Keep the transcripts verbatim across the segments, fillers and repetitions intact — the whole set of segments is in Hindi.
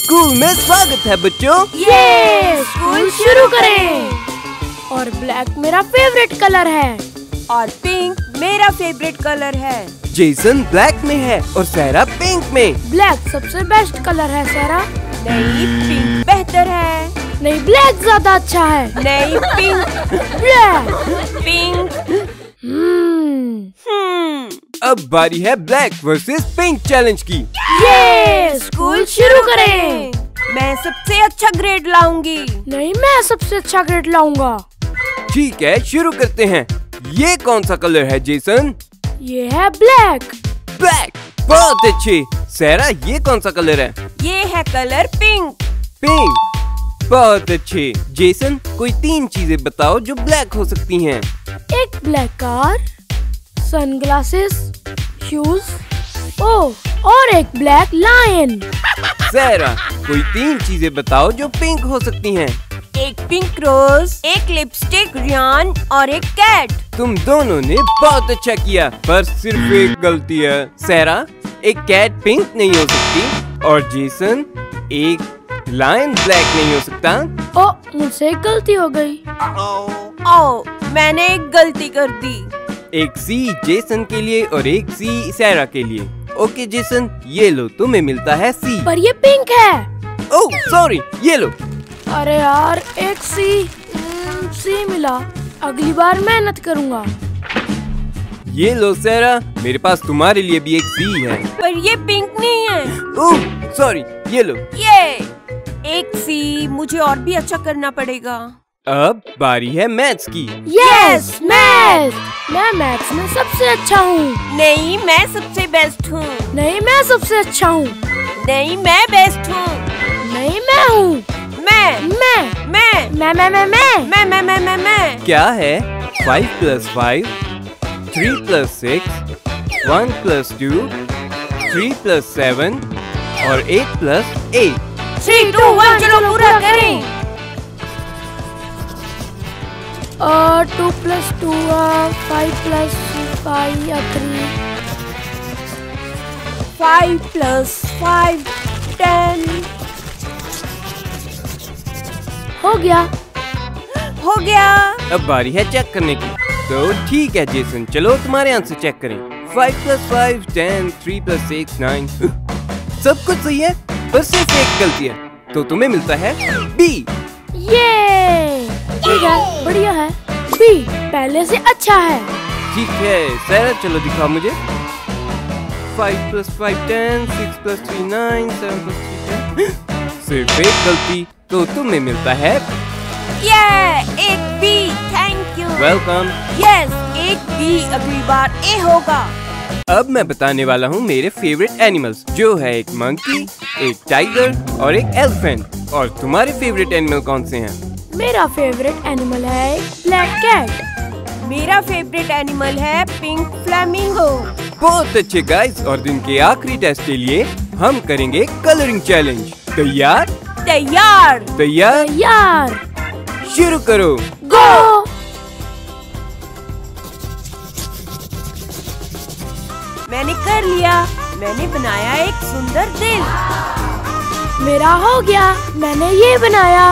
स्कूल में स्वागत है बच्चों। ये स्कूल शुरू करें। और ब्लैक मेरा फेवरेट कलर है और पिंक मेरा फेवरेट कलर है। जेसन ब्लैक में है और सहरा पिंक में। ब्लैक सबसे बेस्ट कलर है सहरा। नहीं, पिंक बेहतर है। नहीं, ब्लैक ज्यादा अच्छा है। नहीं, पिंक। Black pink. हम्म हम्म अब बारी है ब्लैक वर्सेस पिंक चैलेंज की। ये स्कूल शुरू करें। मैं सबसे अच्छा ग्रेड लाऊंगी। नहीं, मैं सबसे अच्छा ग्रेड लाऊंगा। ठीक है, शुरू करते हैं। ये कौन सा कलर है जेसन? ये है ब्लैक। ब्लैक, बहुत अच्छे। सहरा, ये कौन सा कलर है? ये है कलर पिंक। पिंक, बहुत अच्छे। जेसन, कोई तीन चीजें बताओ जो ब्लैक हो सकती हैं। एक ब्लैक कार, सनग्लासेस, शूज, ओह और एक ब्लैक लायन। सहरा, कोई तीन चीजें बताओ जो पिंक हो सकती हैं। एक पिंक रोज, एक लिपस्टिक, रियान और एक कैट। तुम दोनों ने बहुत अच्छा किया, पर सिर्फ एक गलती है। सहरा, एक कैट पिंक नहीं हो सकती और जेसन, एक लायन ब्लैक नहीं हो सकता। ओ, मुझसे एक गलती हो गई। ओ, मैंने एक गलती कर दी। एक सी जेसन के लिए और एक सी सहरा के लिए। ओके जेसन, ये लो, तुम्हें मिलता है सी। पर ये पिंक है। ओह सॉरी, ये लो। अरे यार, एक सी हम्म, सी मिला। अगली बार मेहनत करूँगा। ये लो सहरा, मेरे पास तुम्हारे लिए भी एक सी है। पर ये पिंक नहीं है। ओह सॉरी, ये लो। ये एक सी, मुझे और भी अच्छा करना पड़ेगा। अब बारी है मैथ्स की। Yes, maths. मैं मैथ्स में सबसे अच्छा हूँ। नहीं, मैं सबसे बेस्ट हूँ। नहीं, मैं सबसे अच्छा हूँ। नहीं, मैं बेस्ट हूँ। नहीं, मैं हूँ। मैं मैं मैं मैं मैं मैं मैं मैं मैं मैं मैं मैं क्या है? Five plus five, three plus six, one plus two, three plus seven और eight plus eight. Three two one, चलो पूरा करें। और two plus two, five plus five, three. Five plus five, ten. हो गया। हो गया। अब बारी है चेक करने की। तो ठीक है जेसन, चलो तुम्हारे आंसर चेक करें। Five plus five, ten, three plus six, nine. सब कुछ सही है, बस सिर्फ एक गलती है। तो तुम्हें मिलता है बी। ये ठीक है, बढ़िया है। बी पहले से अच्छा है। ठीक है सहरा, चलो दिखाओ मुझे। Five plus five, ten, six plus three, nine, seven plus three, ten. सिर्फ एक गलती, तो तुम्हें मिलता है ये एक B. Thank you. Welcome. Yes, एक बी। अगली बार ए होगा। अब मैं बताने वाला हूँ मेरे फेवरेट एनिमल्स, जो है एक मंकी, एक टाइगर और एक एलिफेंट। और तुम्हारे फेवरेट एनिमल कौन से हैं? मेरा फेवरेट एनिमल है ब्लैक कैट। मेरा फेवरेट एनिमल है पिंक फ्लेमिंगो। बहुत अच्छे गाइस, और दिन के आखिरी टेस्ट के लिए हम करेंगे कलरिंग चैलेंज। तैयार? तैयार। तैयार? यार, शुरू करो। गो। मैंने कर लिया। मैंने बनाया एक सुंदर दिल। मेरा हो गया। मैंने ये बनाया।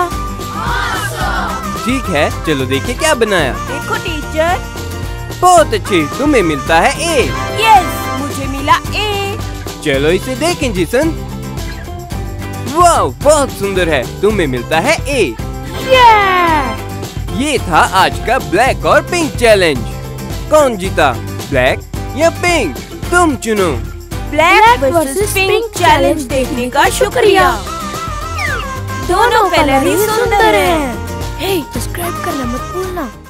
ठीक है, चलो देखिए क्या बनाया। देखो टीचर। बहुत अच्छे, तुम्हें मिलता है ए। यस, मुझे मिला ए। चलो इसे देखें जेसन। वाह, बहुत सुंदर है, तुम्हें मिलता है ए। ये ये था आज का ब्लैक और पिंक चैलेंज। कौन जीता, ब्लैक या पिंक? तुम चुनो। ब्लैक वर्सेस पिंक चैलेंज देखने का शुक्रिया। दोनों कलर ही सुंदर हैं। हे, सब्सक्राइब करना मत भूलना।